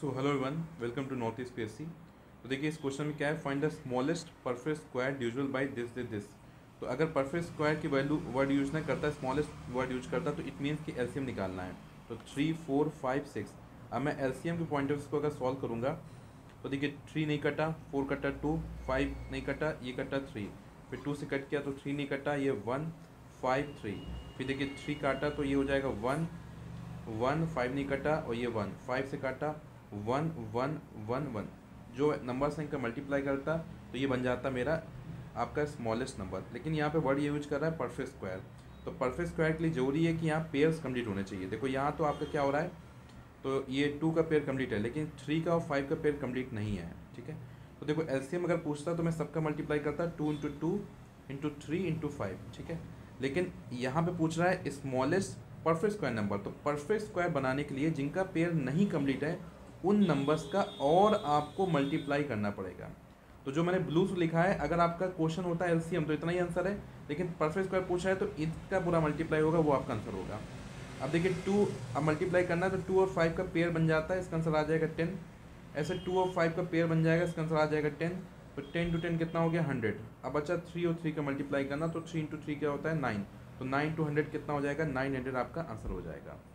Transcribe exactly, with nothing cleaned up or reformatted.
So hello everyone, welcome to north east PSC. तो देखिए इस क्वेश्चन में क्या है, find the smallest perfect square divisible by this this this. तो अगर परफेक्ट स्क्वायर की वैल्यू वर्ड यूज नहीं करता, स्मॉलेस्ट वर्ड यूज करता, तो इट मीन्स कि एलसीएम निकालना है। तो थ्री फोर फाइव सिक्स, अब मैं एलसीएम के पॉइंट ऑफ व्यू को अगर सॉल्व करूँगा तो देखिए थ्री नहीं कटा, फोर कटा टू, फाइव नहीं कटा, ये कटा थ्री, फिर टू से कट किया तो थ्री नहीं कटा, ये वन, फाइव थ्री, फिर देखिए थ्री काटा तो ये हो जाएगा वन, वन, फाइव नहीं कटा और ये वन, फाइव से काटा वन वन वन वन, जो नंबर से इनका मल्टीप्लाई करता तो ये बन जाता मेरा आपका स्मॉलेस्ट नंबर। लेकिन यहाँ पे वर्ड ये यूज कर रहा है परफेक्ट स्क्वायर। तो परफेक्ट स्क्वायर के लिए जरूरी है कि यहाँ पेयर्स कंप्लीट होने चाहिए। देखो यहाँ तो आपका क्या हो रहा है, तो ये टू का पेयर कंप्लीट है लेकिन थ्री का और फाइव का पेयर कंप्लीट नहीं है। ठीक है, तो देखो एलसीएम अगर पूछता तो मैं सबका मल्टीप्लाई करता two into two into three into five. ठीक है, लेकिन यहाँ पे पूछ रहा है स्मॉलेस्ट परफेक्ट स्क्वायर नंबर। तो परफेक्ट स्क्वायर बनाने के लिए जिनका पेयर नहीं कंप्लीट है उन नंबर्स का और आपको मल्टीप्लाई करना पड़ेगा। तो जो मैंने ब्लू से लिखा है, अगर आपका क्वेश्चन होता है एलसीएम तो इतना ही आंसर है, लेकिन परफेक्ट स्क्वायर पूछा है तो इसका पूरा मल्टीप्लाई होगा, वो आपका आंसर होगा। अब देखिए टू अब मल्टीप्लाई करना है तो टू और फाइव का पेयर बन जाता है, इसका आंसर आ जाएगा टेन। ऐसे टू और फाइव का पेयर बन जाएगा, इसका आंसर आ जाएगा टेन। तो टेन टू टेन कितना हो गया, हंड्रेड। अब बचा थ्री और थ्री का मल्टीप्लाई करना, तो थ्री इंटू थ्री क्या होता है, नाइन। तो नाइन टू हंड्रेड कितना हो जाएगा, नाइन हंड्रेड आपका आंसर हो जाएगा।